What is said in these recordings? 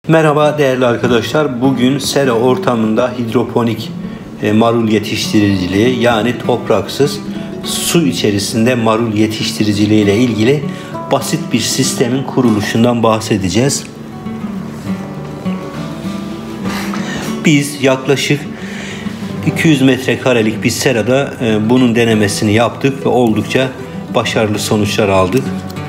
Merhaba değerli arkadaşlar. Bugün sera ortamında hidroponik marul yetiştiriciliği, yani topraksız su içerisinde marul yetiştiriciliği ile ilgili basit bir sistemin kuruluşundan bahsedeceğiz. Biz yaklaşık 200 metrekarelik bir serada bunun denemesini yaptık ve oldukça başarılı sonuçlar aldık.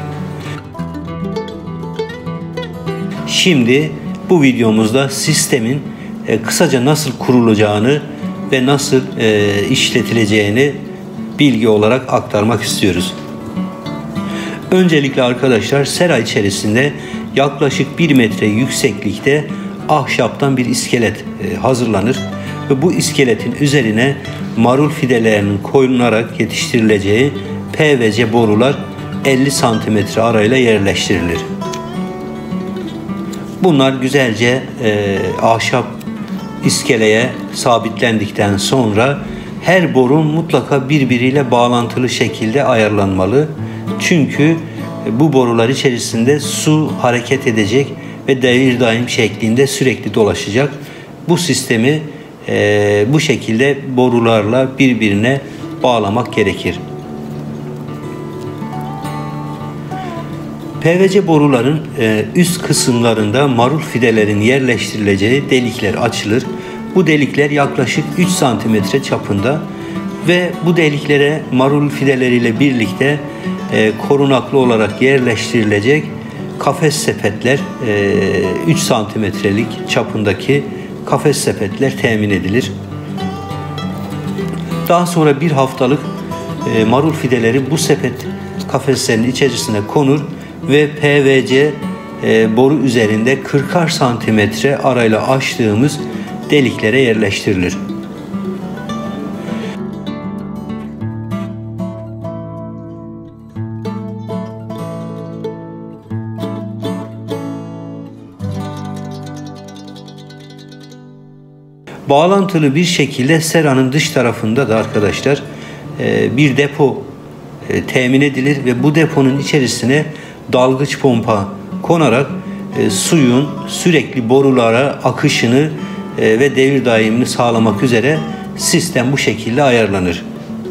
Şimdi bu videomuzda sistemin kısaca nasıl kurulacağını ve nasıl işletileceğini bilgi olarak aktarmak istiyoruz. Öncelikle arkadaşlar, sera içerisinde yaklaşık 1 metre yükseklikte ahşaptan bir iskelet hazırlanır ve bu iskeletin üzerine marul fidelerinin koyularak yetiştirileceği PVC borular 50 santimetre arayla yerleştirilir. Bunlar güzelce ahşap iskeleye sabitlendikten sonra her boru mutlaka birbiriyle bağlantılı şekilde ayarlanmalı. Çünkü bu borular içerisinde su hareket edecek ve devir daim şeklinde sürekli dolaşacak. Bu sistemi bu şekilde borularla birbirine bağlamak gerekir. PVC boruların üst kısımlarında marul fidelerin yerleştirileceği delikler açılır. Bu delikler yaklaşık 3 santimetre çapında ve bu deliklere marul fideleriyle birlikte korunaklı olarak yerleştirilecek kafes sepetler, 3 santimetrelik çapındaki kafes sepetler temin edilir. Daha sonra bir haftalık marul fideleri bu sepet kafeslerin içerisine konur ve PVC boru üzerinde 40'ar santimetre arayla açtığımız deliklere yerleştirilir. Bağlantılı bir şekilde seranın dış tarafında da arkadaşlar bir depo temin edilir ve bu deponun içerisine dalgıç pompa konarak suyun sürekli borulara akışını ve devir daimini sağlamak üzere sistem bu şekilde ayarlanır.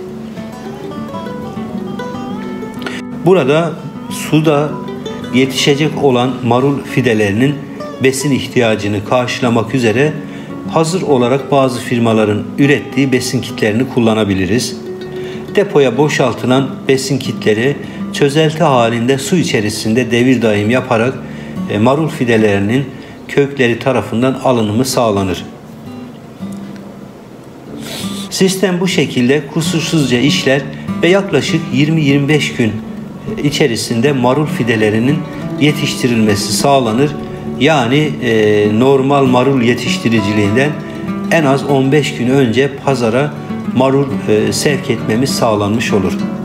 Burada suda yetişecek olan marul fidelerinin besin ihtiyacını karşılamak üzere hazır olarak bazı firmaların ürettiği besin kitlerini kullanabiliriz. Depoya boşaltılan besin kitleri çözelti halinde su içerisinde devir daim yaparak marul fidelerinin kökleri tarafından alınımı sağlanır. Sistem bu şekilde kusursuzca işler ve yaklaşık 20-25 gün içerisinde marul fidelerinin yetiştirilmesi sağlanır. Yani normal marul yetiştiriciliğinden en az 15 gün önce pazara marul sevk etmemiz sağlanmış olur.